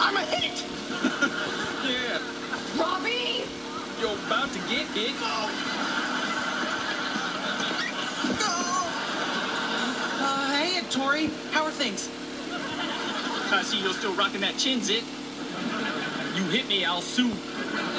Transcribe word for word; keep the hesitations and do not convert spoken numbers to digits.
I'm a hit! Yeah. Robbie! You're about to get hit. No! Uh, hey, Tori. How are things? I see you're still rocking that chin zit. You hit me, I'll sue.